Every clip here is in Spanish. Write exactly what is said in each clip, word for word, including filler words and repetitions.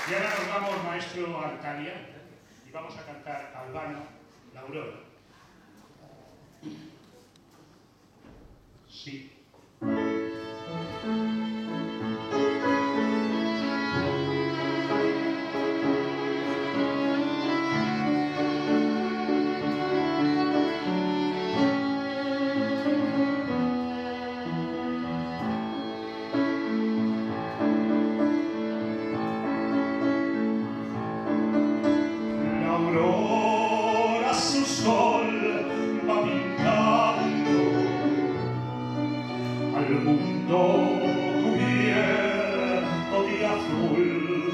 Y ahora nos vamos, maestro, a Italia y vamos a cantar Albano, La Aurora. Sí. Al mundo cubierto de azul,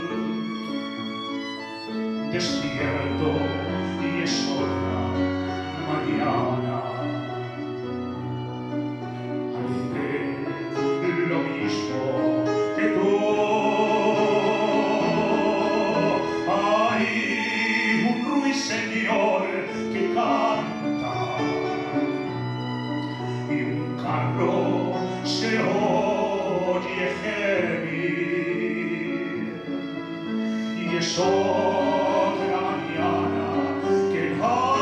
despierto y es otra mañana. Haré lo mismo que tú. Hay un ruiseñor que canta y un carro se oye gemir, y es otra mañana que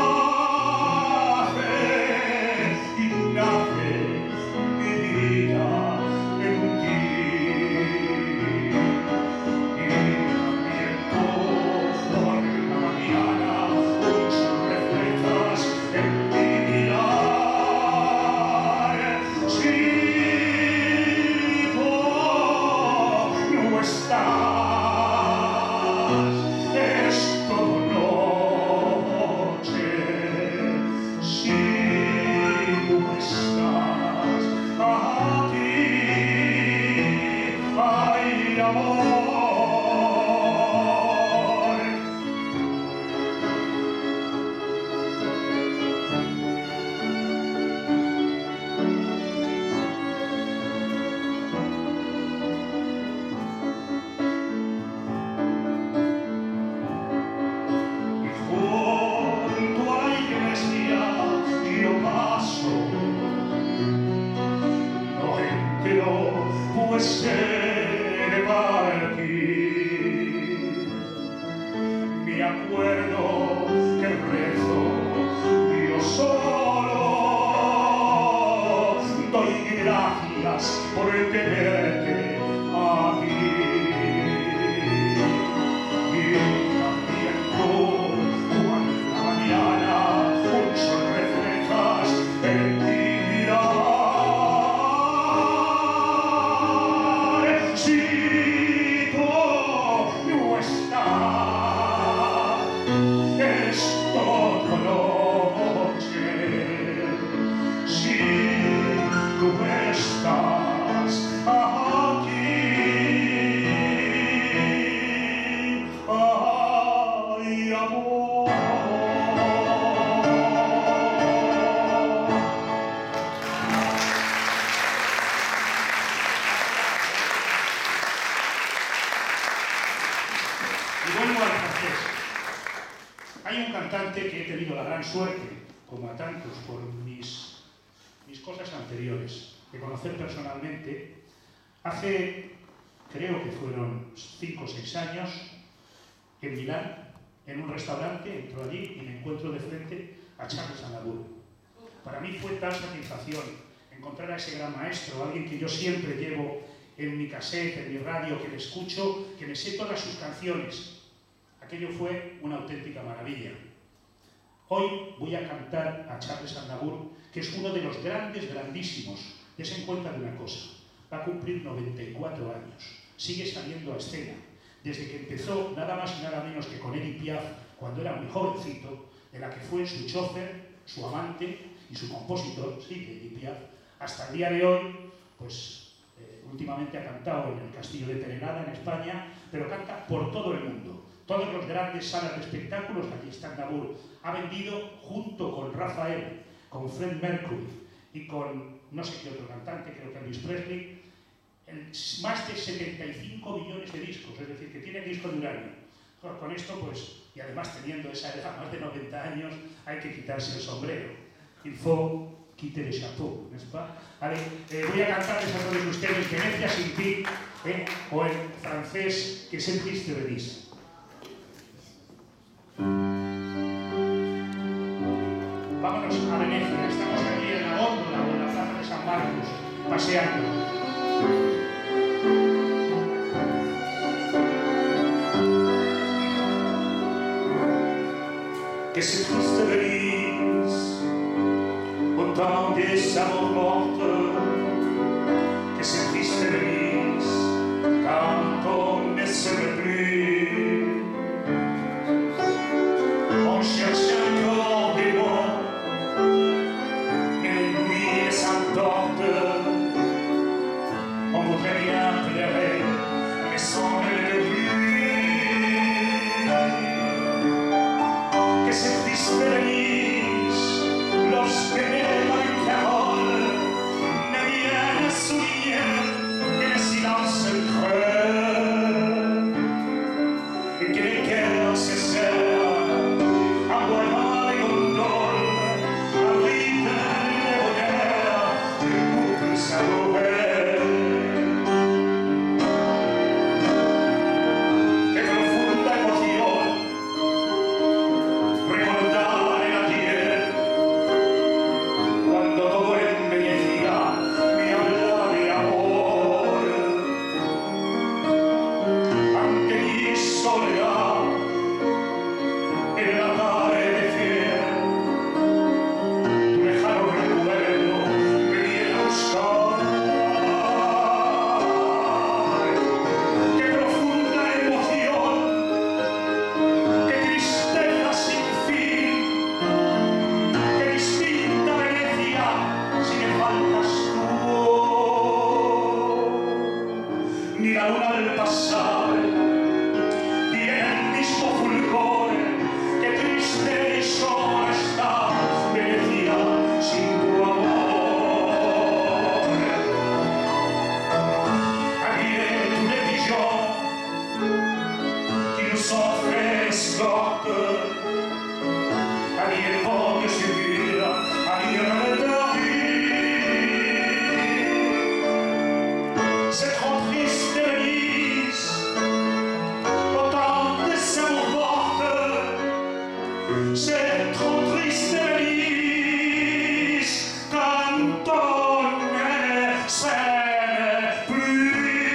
nace y nace mi vida en ti. Y también por la mañana un sol reflejas en mi mirar. Pues sé de partir, me acuerdo que rezo yo solo, doy gracias por tenerte aquí. Y también tú, cuando la mañana un sol reflejas en ti mirar. Hay un cantante que he tenido la gran suerte, como a tantos, por mis, mis cosas anteriores, de conocer personalmente. Hace, creo que fueron cinco o seis años, en Milán, en un restaurante, entro allí y me encuentro de frente a Charles Aznavour. Para mí fue tal satisfacción encontrar a ese gran maestro, alguien que yo siempre llevo en mi cassette, en mi radio, que le escucho, que me sé todas sus canciones. Aquello fue una auténtica maravilla. Hoy voy a cantar a Charles Aznavour, que es uno de los grandes, grandísimos. Desen cuenta de una cosa, va a cumplir noventa y cuatro años, sigue saliendo a escena. Desde que empezó, nada más y nada menos que con Edith Piaf, cuando era muy jovencito, de la que fue su chofer, su amante y su compositor, sí, Edith Piaf, hasta el día de hoy, pues eh, últimamente ha cantado en el Castillo de Terenada, en España, pero canta por todo el mundo. Todos los grandes salas de espectáculos, aquí está Aznavour, ha vendido junto con Rafael, con Fred Mercury y con no sé qué otro cantante, creo que Elvis Presley, el, más de setenta y cinco millones de discos, es decir, que tiene disco de uranio. Con esto, pues, y además teniendo esa edad, más de noventa años, hay que quitarse el sombrero. Il faut quitter le chapeau, ¿no es pas? Vale, eh, voy a cantarles a todos ustedes Venecia sin ti, ¿eh? O en francés, que c'est triste Venise. Vámonos a Venecia, estamos aquí en la góndola o en la plaza de San Marcos, paseando. Que c'est triste Venise, au temps des amours mortes. Que c'est triste Venise, quand on ne s'aime plus. On cherche encore des mots, mais les nuits s'emportent. On voudrait bien pleurer, mais sans le plus. Que c'est triste Venise, lorsque les mains carolent ne viennent à souligner que le silence creux et que les cœurs se serrent en voyant les gondoles, en rythme de bonheur, de boucles savourées. Che profonda emozione ricordare la tierra quando todo en Venecia mi hablaba de amor. Ante mi soledad en la tarde fiel, tu lejano recuerdo me viene a buscar. Qué profunda emoción, qué tristeza sin fin, qué distinta Venecia si me faltas tú. Ni la luna del pasar tiene el mismo fulgor, qué triste y sola está Venecia sin tu amor. Habillé tous les pigeons qui nous offraient escorte, habillé le pont de Séville, habillé le Paris. C'est trop triste Venise, autant de amours mortes. C'est trop triste Venise, quand on ne s'aime plus.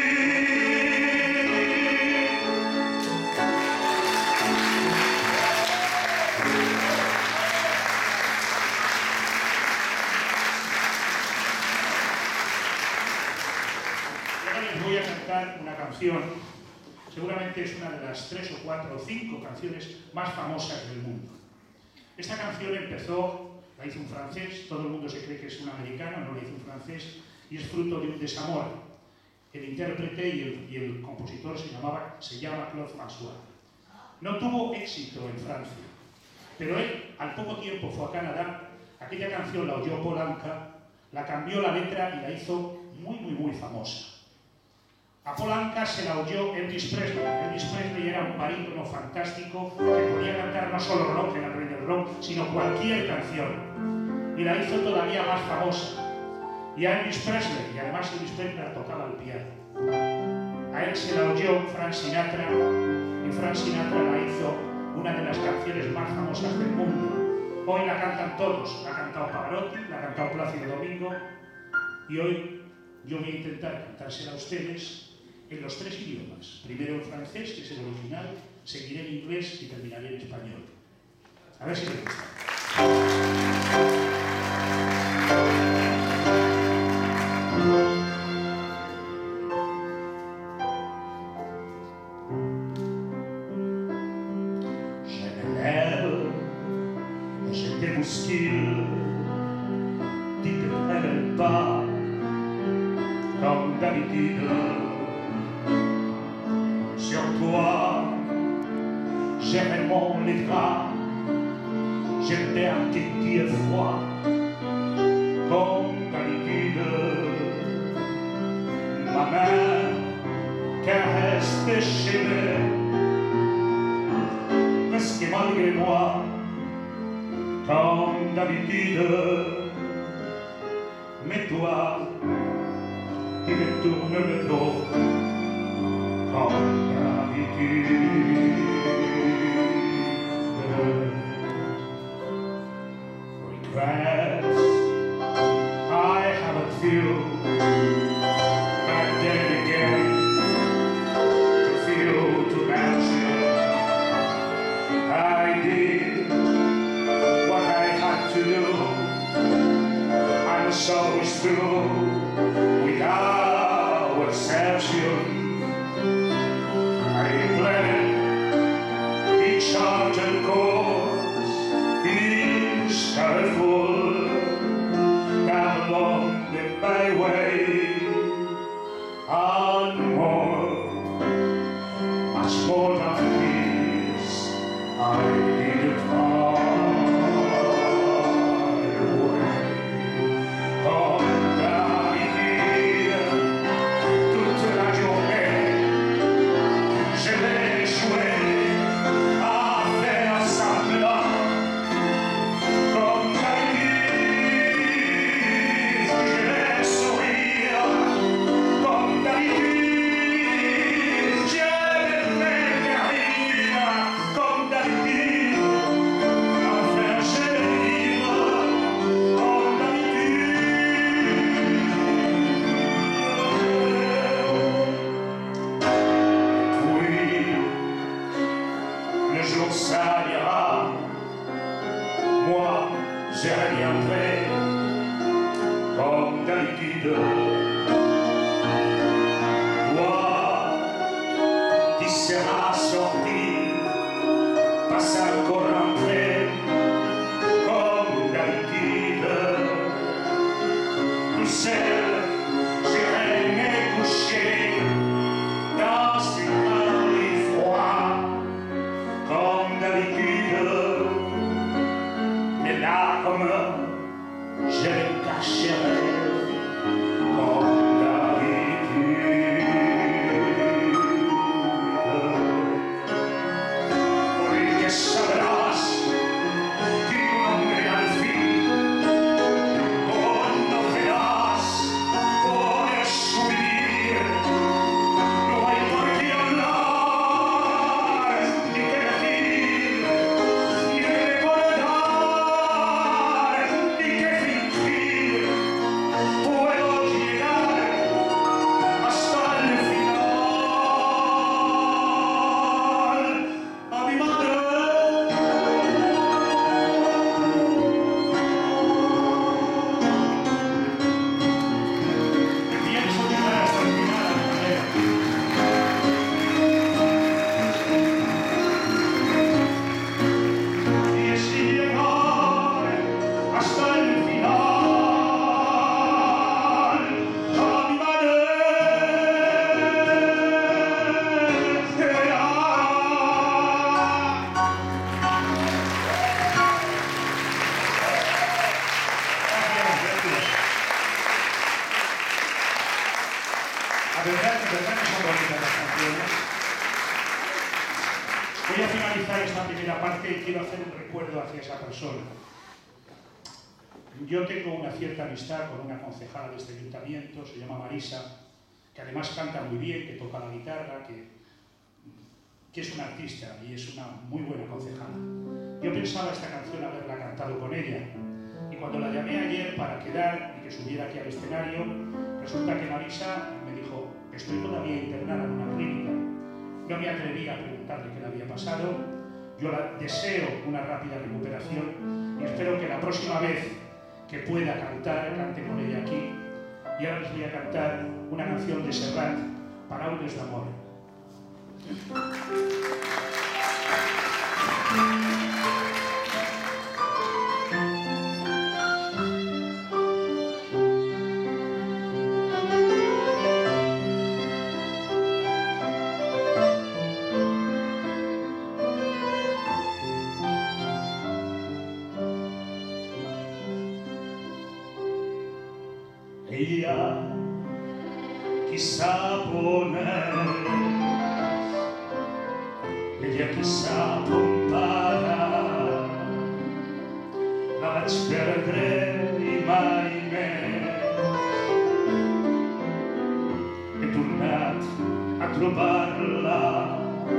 Ahora les voy a cantar una canción, seguramente es una de las tres o cuatro o cinco canciones más famosas del mundo. Esta canción empezó, la hizo un francés, todo el mundo se cree que es un americano, no la hizo un francés, y es fruto de un desamor. El intérprete y el, y el compositor se, llamaba, se llama Claude François. No tuvo éxito en Francia, pero él al poco tiempo fue a Canadá, aquella canción la oyó Paul Anka, la cambió la letra y la hizo muy muy muy famosa. A Paul Anka se la oyó Elvis Presley. Elvis Presley era un barítono fantástico que podía cantar no solo rock, el rey del rock, sino cualquier canción. Y la hizo todavía más famosa. Y a Elvis Presley, y además Elvis Presley la tocaba el piano. A él se la oyó Frank Sinatra, y Frank Sinatra la hizo una de las canciones más famosas del mundo. Hoy la cantan todos. La ha cantado Pavarotti, la ha cantado Plácido Domingo, y hoy yo voy a intentar cantársela a ustedes en los tres idiomas. Primero en francés, que es el original, seguiré en inglés y terminaré en español. A ver si les gusta. Je me lève et je te bouscule, tu te réveilles pas comme d'habitude. Sur toi, je remonte les draps, je perds tes pieds froids, comme d'habitude. Ma main caresse tes cheveux, presque malgré moi, comme d'habitude. Mais toi, tu me tournes le dos. Regrets I haven't feel, but then again to feel to mention I did what I had to do. I was always through without exception. I planned each charted course, each careful down along the byway, and more, much more than this, I didn't find a way. Oh, toute la journée, je l'ai échoué à faire semblant, comme d'habitude, je l'ai sourire, comme d'habitude, je l'ai fait rire, comme d'habitude, enfin je l'ai rire, comme d'habitude. Oui, le jour s'alliera, moi je reviendrai comme d'habitude. Toi, tu seras sorti, pas encore rentré comme d'habitude. Tout seul, j'irai me coucher dans ce lit froid comme d'habitude. Mes larmes, je les cacherai comme d'habitude. Oui, que sabrás que tu no me al fin, conocerás por subir. No hay por qué hablar, ni que decir, ni recordar, ni que fingir. Puedo llegar hasta el final. A mi madre. Pienso llegar hasta el final, Andrea. Y así llegar hasta el final. A mi La verdad, la verdad que son bonitas las canciones. Voy a finalizar esta primera parte y quiero hacer un recuerdo hacia esa persona. Yo tengo una cierta amistad con una concejala de este ayuntamiento, se llama Marisa, que además canta muy bien, que toca la guitarra, que, que es una artista y es una muy buena concejala. Yo pensaba esta canción haberla cantado con ella, y cuando la llamé ayer para quedar y que subiera aquí al escenario, resulta que Marisa me dijo: estoy todavía internada en una clínica. No me atreví a preguntarle qué le había pasado. Yo la deseo una rápida recuperación y espero que la próxima vez que pueda cantar, cante con ella aquí. Y ahora les voy a cantar una canción de Serrat, Paraules d'amor. Ella chissà poner, ella chissà pompara, la vaig perdre i mai més he tornat a trobar-la.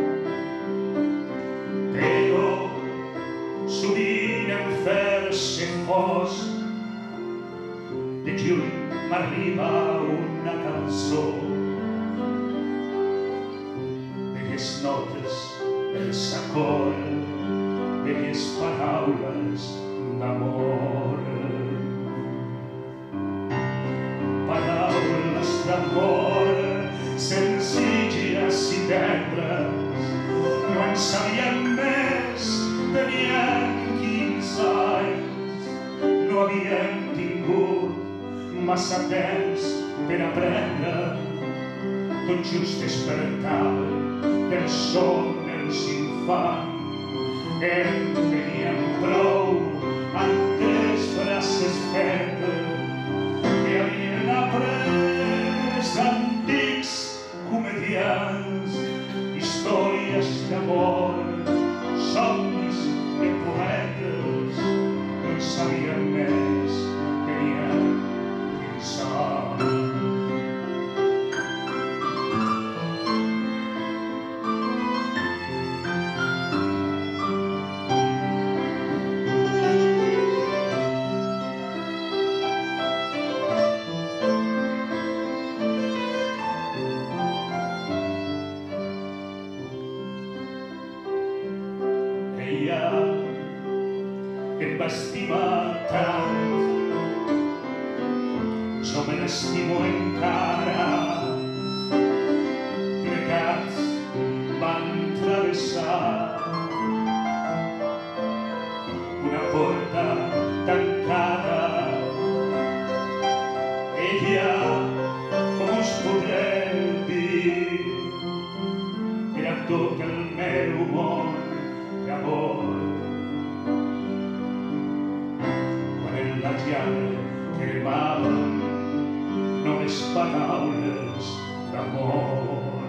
Però sovint en fer-se fos de juny m'arriba una cançó. Belles notes, els acords, belles paraules d'amor. Paraules d'amor senzilles i tendres, no en sabien més, tenien quinze anys, no havien tingut massa temps per aprendre, tot just despertaven del son els infants. En tenien prou amb tres frases fetes que havien après d'antics comedians, històries d'amor, somnis de poetes, no en sabien més, tenien quinze anys. Ella em va estimar tant, jo me n'estimo encara. Plegats van travessar una porta tancada. Ella, com us podré dir, era tot el meu món d'amor. Quan en la llar cremaven només paraules d'amor.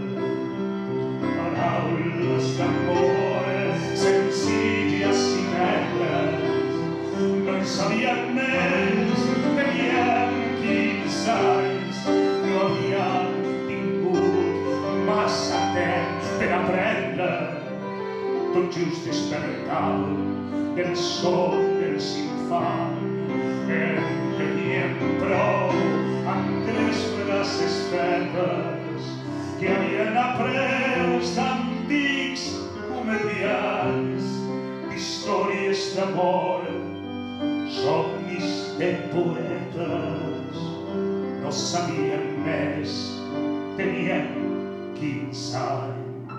Paraules d'amor senzilles i tendres, no en sabien més, tenien quinze anys, no havien tingut massa temps per aprendre, tot just despertaven del son dels infants. En tenien prou amb tres frases fetes que havien après d'antics comedians, històries d'amor, somnis de poetes, no sabien més, tenien quinze anys.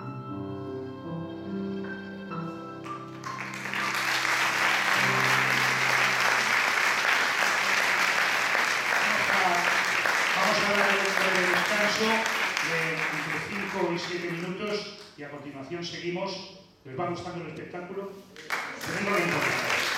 De entre cinco y siete minutos y a continuación seguimos. ¿Les va gustando el espectáculo? Tenemos la importancia.